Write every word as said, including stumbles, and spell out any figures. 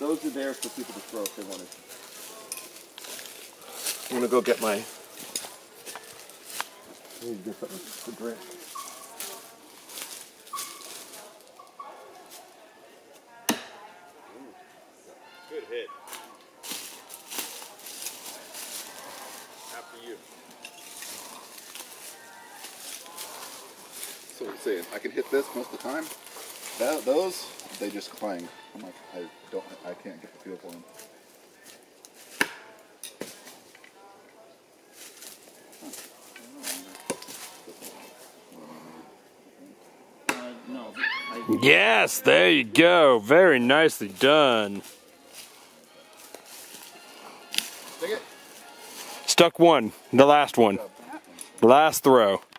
those are there for people to throw if they wanted. I'm gonna go get my. I need to get something to drink. Good hit. After you. So what you're saying, I can hit this most of the time. That, those, they just clang. I'm like, I don't, I can't get the feel for them. Uh, no. I, Yes, there you go. Very nicely done. Take it. Stuck one. The last one. The last throw.